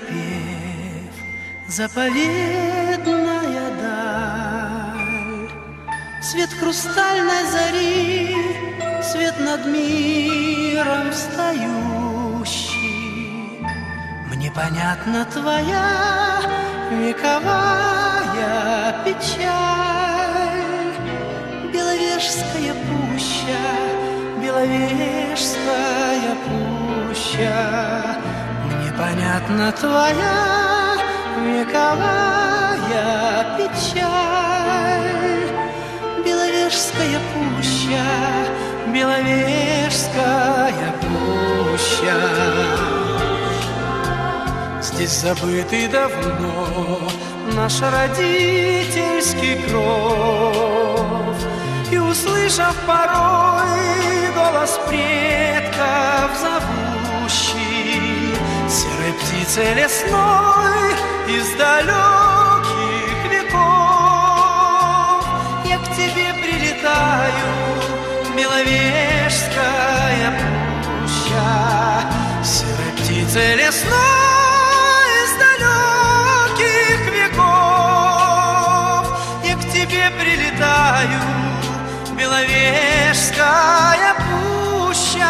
напев, заповедная даль, свет хрустальной зари, свет над миром встающий. Мне понятна твоя вековая печаль, Беловежская пуща, Беловежская пуща. Мне понятна твоя вековая печаль, Беловежская пуща, Беловежская пуща. Здесь забытый давно наш родительский кров, и, услышав порой голос предков зовущий, серой птицей лесной из далеких веков, я к тебе прилетаю, Беловежская пуща, серой птицей лесной из далеких веков, я к тебе прилетаю, Беловежская пуща.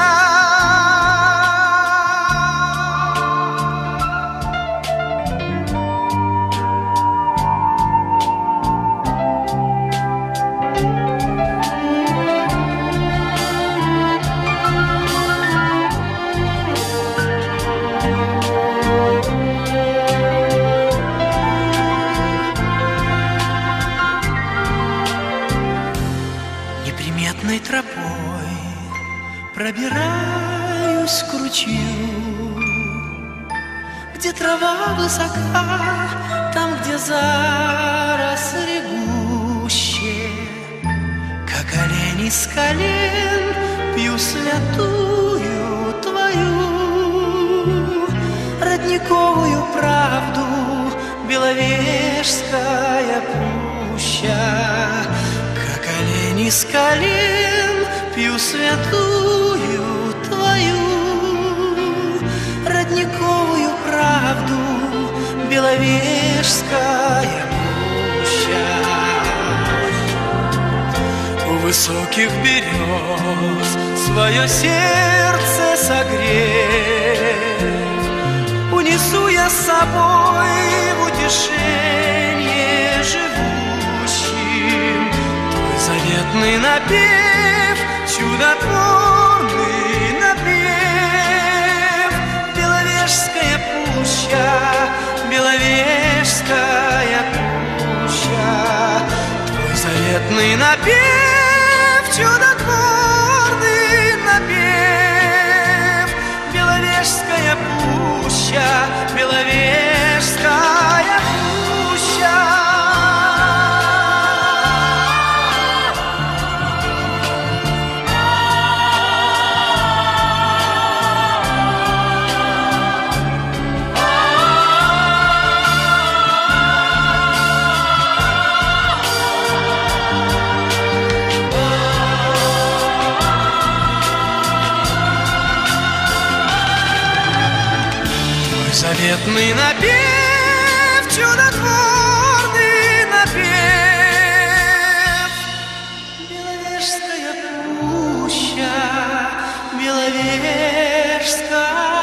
Неприметной тропой пробираюсь к ручью, где трава высока, там, где заросли гуще. Как олень из колен пью святую твою родниковую правду, Беловежская пуща. Из колен пью святую твою родниковую правду, Беловежская пуща. У высоких берез свое сердце согрев, унесу я с собой в утешение живущим заветный напев, чудотворный напев. Беловежская пуща, Беловежская пуща, твой заветный напев, чудотворный напев. Беловежская пуща, Беловежская пуща. Заветный напев, чудотворный напев. Беловежская пуща, Беловежская